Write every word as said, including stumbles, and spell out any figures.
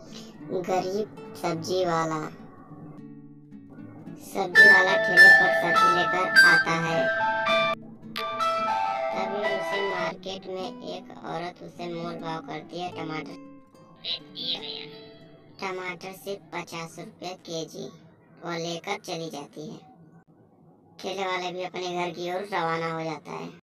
गरीब सब्जी वाला सब्जी वाला ठेले पर सब्जी लेकर आता है। तभी उसे मार्केट में एक औरत उसे मोल भाव करती है। टमाटर टमाटर सिर्फ पचास रुपये के जी वो लेकर चली जाती है। ठेले वाले भी अपने घर की ओर रवाना हो जाता है।